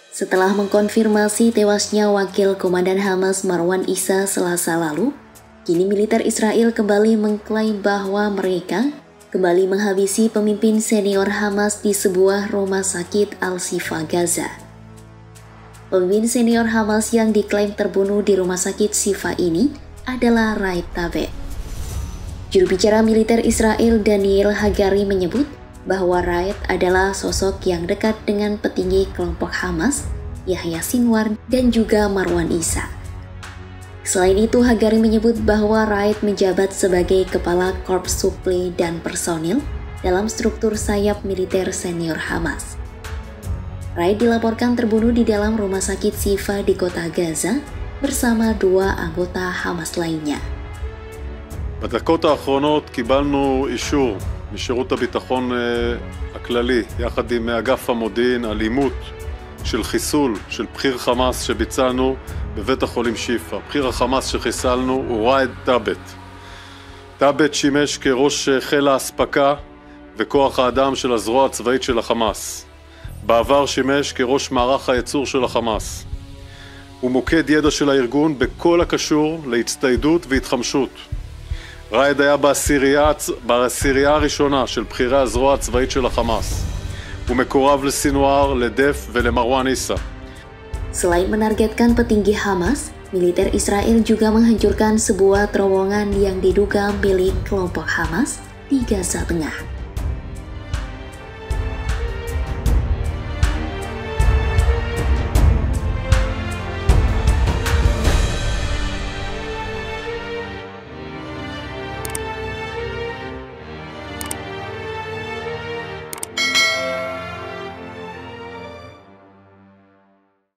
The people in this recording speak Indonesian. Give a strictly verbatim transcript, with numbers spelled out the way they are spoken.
Setelah mengkonfirmasi tewasnya wakil komandan Hamas Marwan Issa Selasa lalu, kini militer Israel kembali mengklaim bahwa mereka kembali menghabisi pemimpin senior Hamas di sebuah rumah sakit Al-Shifa Gaza. Pemimpin senior Hamas yang diklaim terbunuh di rumah sakit Shifa ini adalah Raed Tabet. Juru bicara militer Israel Daniel Hagari menyebut bahwa Raed adalah sosok yang dekat dengan petinggi kelompok Hamas, Yahya Sinwar, dan juga Marwan Issa. Selain itu, Hagari menyebut bahwa Raed menjabat sebagai kepala korps suplai dan personil dalam struktur sayap militer senior Hamas. Raed dilaporkan terbunuh di dalam rumah sakit Shifa di kota Gaza bersama dua anggota Hamas lainnya. בדקות האחרונות קיבלנו אישור משירות הביטחון הכללי, יחד עם אגף המודיעין, על אימות של חיסול של בכיר חמאס שביצענו בבית החולים שיפה. בכיר החמאס שחיסלנו הוא ראד טאבט. טאבט שימש כראש חיל האספקה וכוח האדם של הזרוע הצבאית של החמאס. בעבר שימש כראש מערך הייצור של החמאס. הוא מוקד ידע של הארגון בכל הקשור להצטיידות והתחמשות. ראד היה בעשירייה, בעשירייה הראשונה של בכירי הזרוע הצבאית של החמאס. הוא מקורב לסינואר, לדף ולמרואן איסה. Selain menargetkan petinggi Hamas, militer Israel juga menghancurkan sebuah terowongan yang diduga milik kelompok Hamas di Gaza Tengah.